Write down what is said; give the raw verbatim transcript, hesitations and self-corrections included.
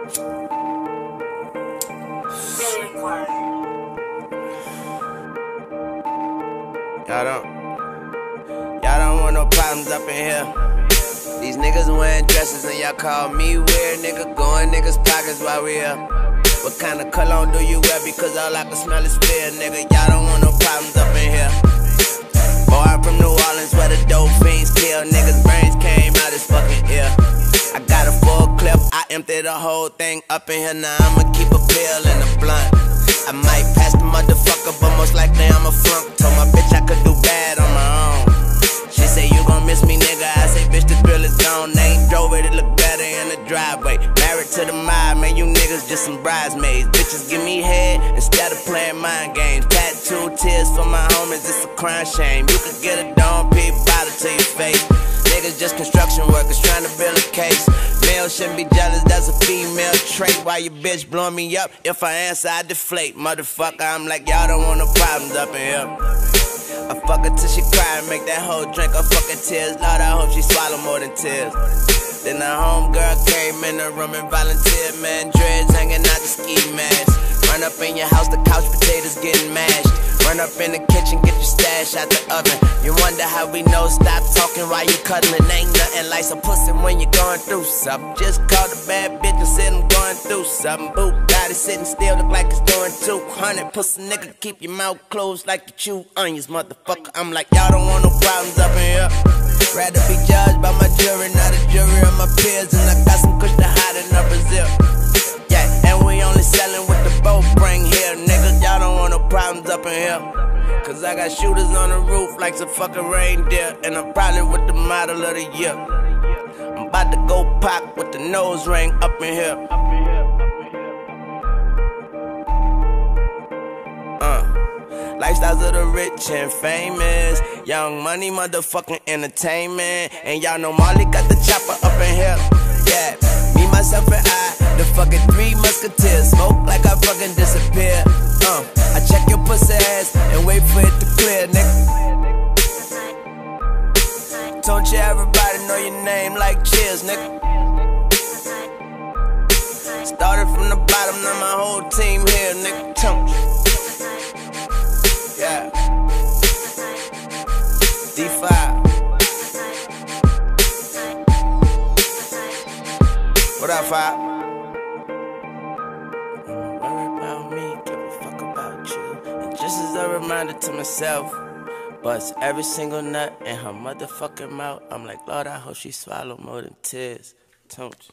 Y'all don't, y'all don't want no problems up in here. These niggas wearing dresses and y'all call me weird. Nigga going niggas' pockets while we here. What kind of cologne do you wear? Because all I can smell is fear, nigga. Y'all don't want no problems up in here. Boy, I'm from New Orleans where the dope fiends kill. Niggas' brains came out his fucking ear. I got a full clip, I emptied the whole thing up in here. Now I'ma keep a pill and a blunt. I might pass the motherfucker, but most likely I'm a flunk. Told my bitch I could do bad on my own. She say you gon' miss me, nigga. I say bitch the thrill is gone. They ain't drove it, it look better in the driveway. Married to the mob, man, you niggas just some bridesmaids. Bitches give me head instead of playing mind games. Tattoo tears for my homies, it's a crime shame. You could get a Dom P bottle to your face. Niggas just construction workers trying to build a case. Male shouldn't be jealous, that's a female trait. Why your bitch blowing me up? If I answer, I deflate. Motherfucker, I'm like, y'all don't want no problems up in here. I fuck her till she cry and make that hoe drink her fucking tears. Lord, I hope she swallow more than tears. Then the homegirl came in the room and volunteered, man. Dreads hanging out the ski mask. Run up in your house, the couch potatoes getting mashed. Run up in the kitchen, get your stash out the oven. You wonder how we know, stop talking while you cuddling. Ain't nothing like some pussy when you're going through something. Just called a bad bitch and said I'm going through something. Boo, got it sitting still, look like it's doing two hundred. Pussy nigga, keep your mouth closed like you chew onions, motherfucker. I'm like, y'all don't want no problems up in here. Rather be judged by my jury, not a jury of my peers. And I got some kush to hide in the Brazil. Yeah, and we only selling what the boat bring here. Niggas, y'all don't want no problems up in here. Cause I got shooters on the roof like some fucking reindeer. And I'm probably with the model of the year. I'm about to go pop with the nose ring up in here. Uh, lifestyles of the rich and famous. Young money, motherfucking entertainment. And y'all know Marley got the chopper up in here. Yeah, me, myself, and I, the fucking three musketeers. Smoke like I fucking disappear. Uh, I check your pussy ass and wait for it to clear, nigga. Don't you everybody know your name like cheers, nigga. Started from the bottom, now my whole team here, nigga. Don't yeah. D five. What up, Five? Don't worry about me, give a fuck about you. And just as a reminder to myself, bust every single nut in her motherfucking mouth. I'm like, Lord, I hope she swallow more than tears. Don't you?